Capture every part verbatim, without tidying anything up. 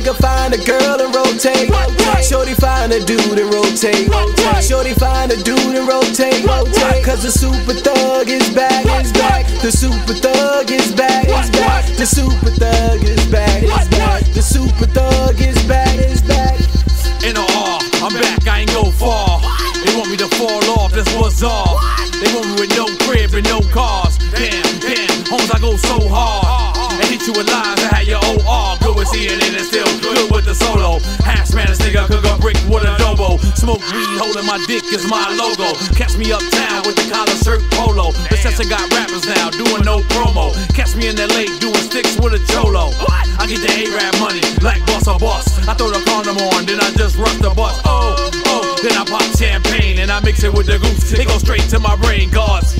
nigga find a girl and rotate. Shorty find a dude and rotate. Shorty find a dude and rotate. Cause the super thug is back. The super thug is back. The super thug is back. The super thug is back. In the R, I'm back, I ain't go far. They want me to fall off, that's what's all. They want me with no crib and no cars. Damn, damn, homes I go so hard. And hit you with lines that had your O R. Good with seeing it and still good with the solo. Half Spanish nigga, cook a brick with a dobo. Smoke weed, holding my dick is my logo. Catch me uptown with the collar shirt polo. The session got rappers now, doing no promo. Catch me in the lake, doing sticks with a cholo. I get the A-Rap money, like boss or boss. I throw the condom on, then I just rush the bus. Oh, oh, then I pop champagne and I mix it with the goose. It goes straight to my brain, guards.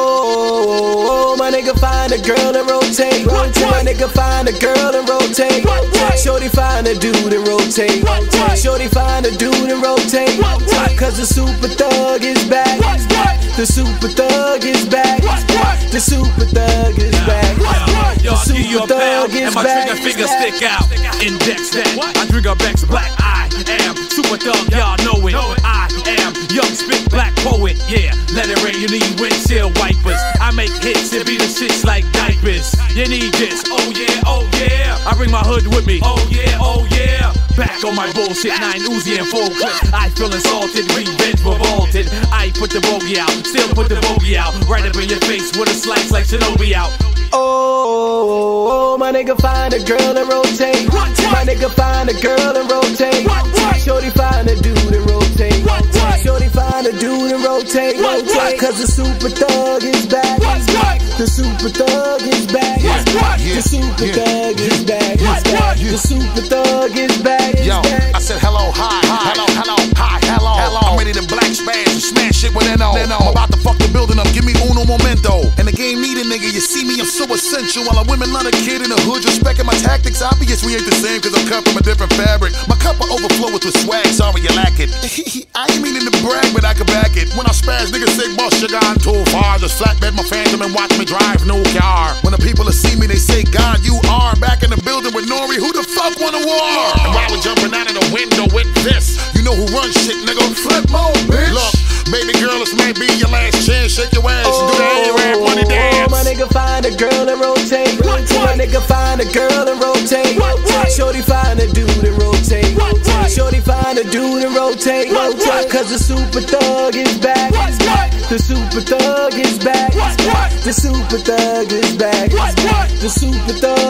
Oh, my nigga find a girl and rotate. My nigga find a girl and rotate. Shorty find a dude and rotate. Shorty find a dude and rotate. Cause the super thug is back. The super thug is back. The super thug is back. Yo, I give you a pound and my trigger finger stick out. Index that, I drink a Bex Black. I am super thug, y'all know it. I am young spit black poet, yeah. Let it rain, you need windshield wipers. I make hits and be the shits like diapers. You need this, oh yeah, oh yeah. I bring my hood with me, oh yeah, oh yeah. Back on my bullshit, nine Uzi and full clip. I feel insulted, revenge revolted. I put the bogey out, still put the bogey out. Right up in your face with a slice like Shinobi out. Oh, my nigga find a girl and rotate. My nigga find a girl and rotate. Shorty find a dude and rotate. Shorty find a dude and rotate. Cause the super thug is back. The super thug is back. The super thug is back. The super thug is back. Yo, I said hello, hi, hello, hello, hi, hello, hello. I'm ready to black smash and smash shit with N O. I'm about to fuck the building up, give me uno momento. And the game need a nigga, you see me, I'm so essential. While a women love a kid in the hood, respecting my tactics. Obvious we ain't the same, cause I'm cut from a different fabric. My cup will overflow with the swag, sorry you lack it. I ain't meaning to brag, but I can back it. When I spaz, niggas say, boss, you gone too far. Just flatbed my phantom and watch me drive no car. When the people that see me, they say, God, you are back in the building with Nori. Who the fuck want a war? And while we jumping out of the window with this, you know who runs shit, nigga. Flip mode, bitch. Look, baby girl, this may be your last chance. Shake your ass and do the A-Rap money dance. My nigga find a girl and rotate. My nigga find a girl and rotate. Shorty find a dude and rotate. Shorty find a dude and rotate. Cause the super thug is back. The super thug is back. The super thug is back. The super thug